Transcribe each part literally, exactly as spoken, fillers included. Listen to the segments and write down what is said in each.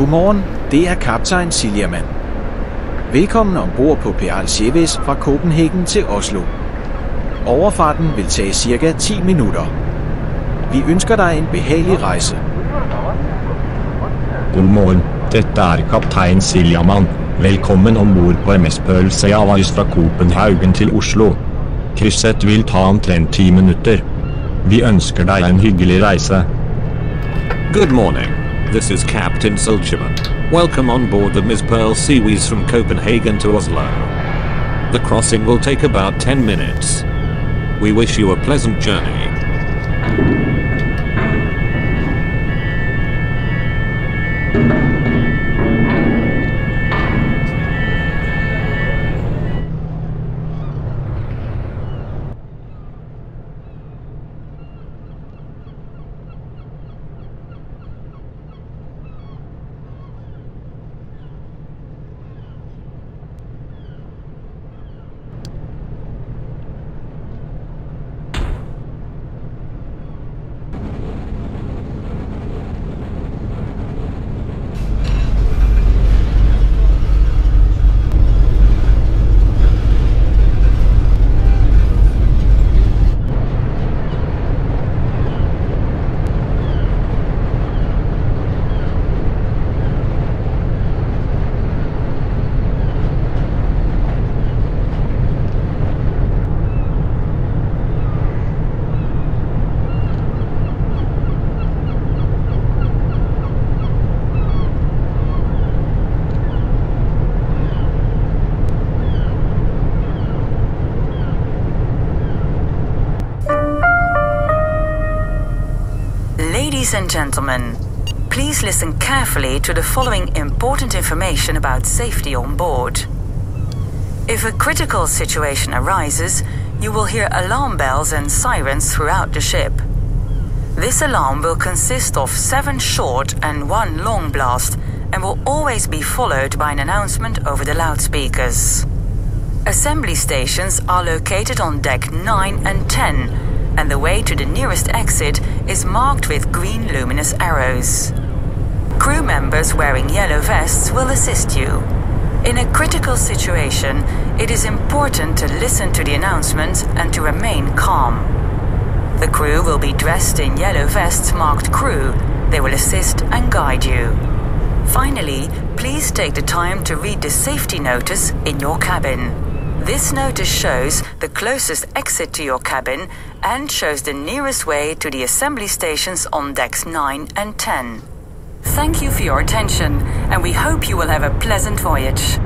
Godmorgen, det er kaptajn Siljermand. Velkommen ombord på Seaways fra Copenhagen til Oslo. Overfarten vil tage cirka ti minutter. Vi ønsker dig en behagelig rejse. Godmorgen, dette er kaptein Siljermand. Velkommen ombord på M S Seaways fra Copenhagen til Oslo. Krysset vil ta omtrent ti minutter. Vi ønsker deg en hyggelig reise. Good morning. This is Captain Siljerman. Welcome on board the M S Seaways from Copenhagen to Oslo. The crossing will take about ten minutes. We wish you a pleasant journey. Ladies and gentlemen, please listen carefully to the following important information about safety on board. If a critical situation arises, you will hear alarm bells and sirens throughout the ship. This alarm will consist of seven short and one long blast and will always be followed by an announcement over the loudspeakers. Assembly stations are located on deck nine and ten, and the way to the nearest exit is marked with green luminous arrows. Crew members wearing yellow vests will assist you. In a critical situation, it is important to listen to the announcement and to remain calm. The crew will be dressed in yellow vests marked crew. They will assist and guide you. Finally, please take the time to read the safety notice in your cabin. This notice shows the closest exit to your cabin and shows the nearest way to the assembly stations on decks nine and ten. Thank you for your attention, and we hope you will have a pleasant voyage.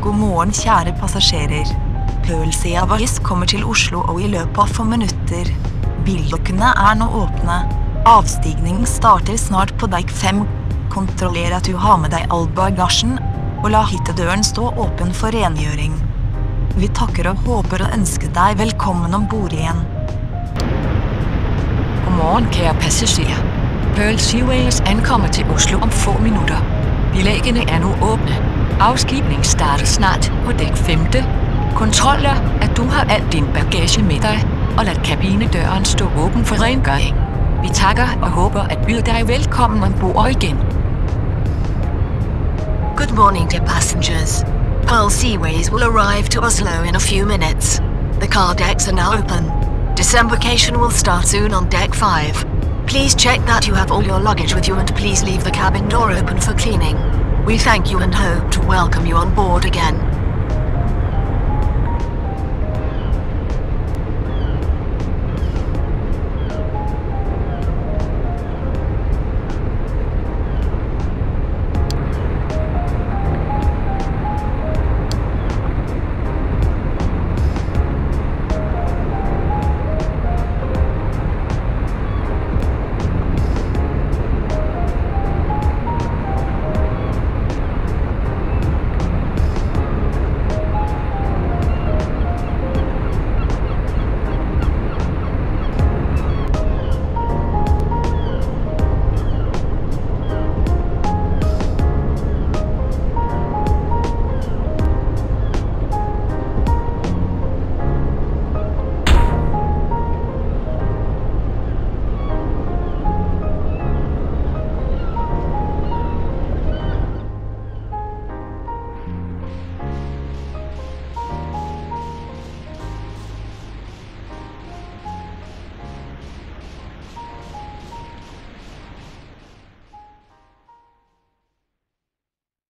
God morgen, kjære passasjerer. Pearl Seaways kommer til Oslo og i løpet av få minutter. Billukkene er nå åpne. Avstigning starter snart på dekk fem. Kontroller at du har med deg all bagasjen, og la hyttedøren stå åpen for rengjøring. Vi takker og håper å ønske deg velkommen ombord igjen. Godmorgen, kære passagerer. Pearl Seaways ankommer til Oslo om få minutter. Bilæggene er nu åbne. Afskibning starter snart på dæk femte. Kontroller, at du har al din bagage med dig, og lad kabinedøren stå åben for rengøring. Vi takker og håber at byde dig velkommen ombord igen. Good morning, dear passengers. Pearl Seaways will arrive to Oslo in a few minutes. The car decks are now open. Disembarkation will start soon on deck five. Please check that you have all your luggage with you and please leave the cabin door open for cleaning. We thank you and hope to welcome you on board again.